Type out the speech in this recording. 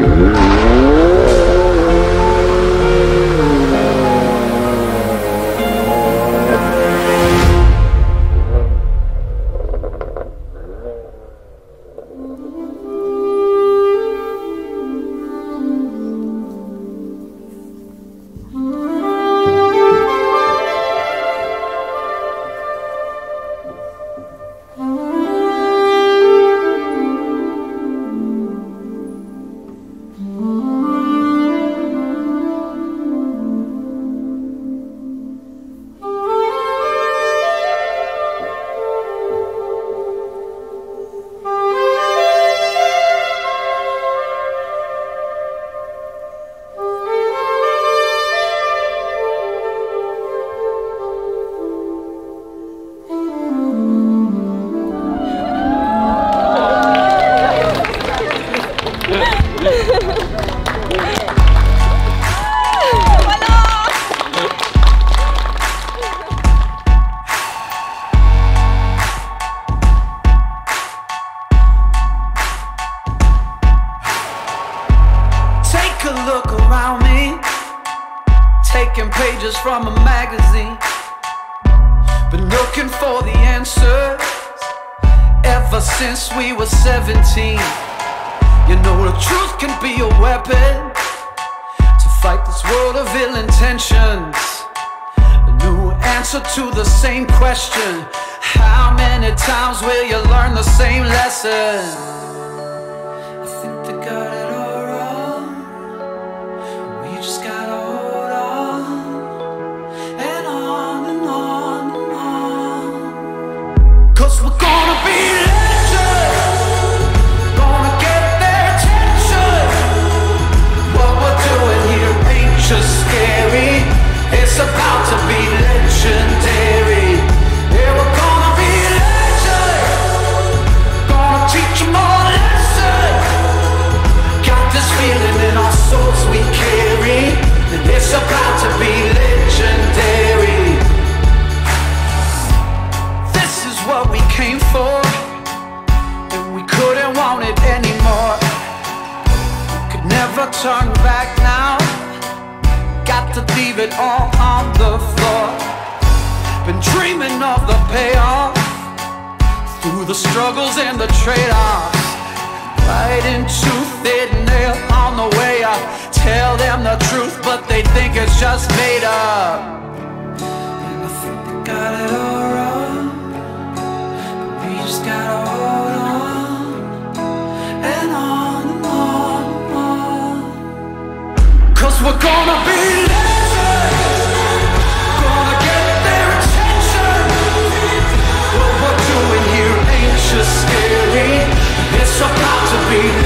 Taking pages from a magazine, been looking for the answers ever since we were 17. You know the truth can be a weapon to fight this world of ill intentions. A new answer to the same question: how many times will you learn the same lesson? I think they got it all wrong. We just gotta hold on and on and on and on. 'Cause we're gonna be legends, gonna get their attention. What we're doing here ain't just scary, it's about to be legendary. Yeah, we're gonna be legends, gonna teach them all a lesson. Got this feeling in our souls we carry, and it's about to be legendary. This is what we came for, and we couldn't want it anymore. Could never turn back now, got to leave it all on the floor. Been dreaming of the payoff, through the struggles and the trade-offs, fighting tooth and nail on the way up. Tell them the truth, but they think it's just made up. And I think they got it all wrong, but we just gotta hold on and on and on and on. 'Cause we're gonna be legends, gonna get their attention. What we're doing here ain't just scary, it's about to be